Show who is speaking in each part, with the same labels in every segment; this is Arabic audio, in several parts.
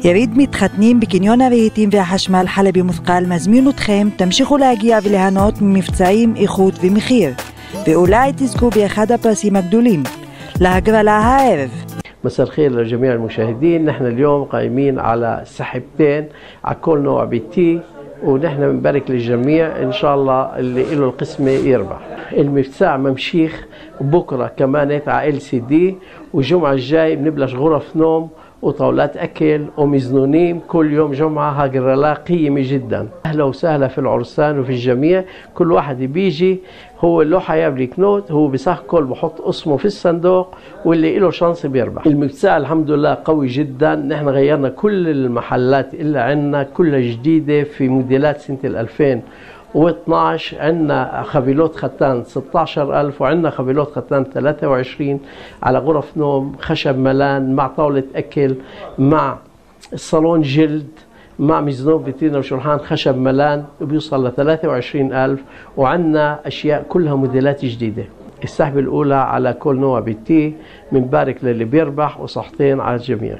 Speaker 1: يريد מתחתנים בקניון הרהיטים והחשמל חלבי מותקל מזמין אתכם, תמשיכו להגיע וליהנות ממבצעים, איכות ומחיר, ואולי תזכו באחד הפרסים הגדולים. להגרלה הערב.
Speaker 2: مساء الخير لجميع المشاهدين. نحن اليوم قائمين على سحبتين على كل نوع بيتي، ونحن بنبارك للجميع ان شاء الله اللي له القسمه يربح. المفتاح ممشيخ بكره كمان على LCD، والجمعه الجاي بنبلش غرف نوم وطاولات اكل ومزنونين كل يوم جمعه. هاجرلا قيمه جدا. اهلا وسهلا في العرسان وفي الجميع. كل واحد بيجي هو له حيملك نوت، هو بصح كل بحط اسمه في الصندوق واللي له شانس بيربح. المبتاع الحمد لله قوي جدا. نحن غيرنا كل المحلات اللي عندنا كلها جديده في موديلات سنه 2012. عندنا خبيلات ختان 16,000، وعندنا خبيلات ختان 23 على غرف نوم خشب ملان مع طاولة أكل مع الصالون جلد مع مزنون فيترينا وشرحان خشب ملان بيوصل ل 23,000. وعندنا أشياء كلها موديلات جديدة. السحبة الأولى على كل نوع بيتي. بنبارك للي بيربح وصحتين على الجميع.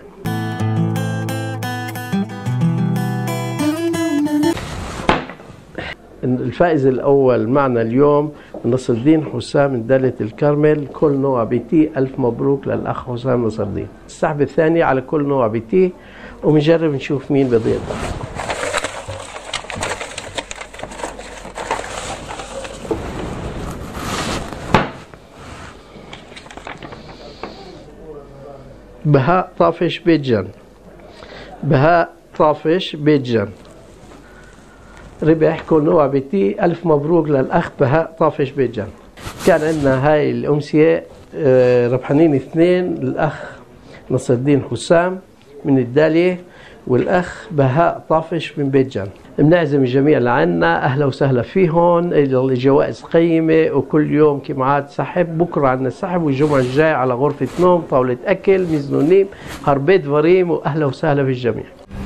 Speaker 2: الفائز الأول معنا اليوم نصر الدين حسام من دالة الكرمل. كل نوع بيتي ألف مبروك للأخ حسام نصر الدين. السحبة الثانية على كل نوع بيتي، وبنجرب نشوف مين بده يربح. بهاء طافش بيت جن. بهاء طافش بيت جن ربح كل نوع بيتي. ألف مبروك للأخ بهاء طافش بيت جن. كان عندنا هاي الأمسية ربحانين اثنين، الأخ نصر الدين حسام من الدالية والأخ بهاء طافش من بيت جن. بنعزم الجميع لعنا، أهلا وسهلا فيهم. الجوائز قيمة وكل يوم كمعاد سحب. بكرة عندنا سحب، والجمعة الجاي على غرفة نوم طاولة أكل مزنونين هربيت فريم، وأهلا وسهلا في الجميع.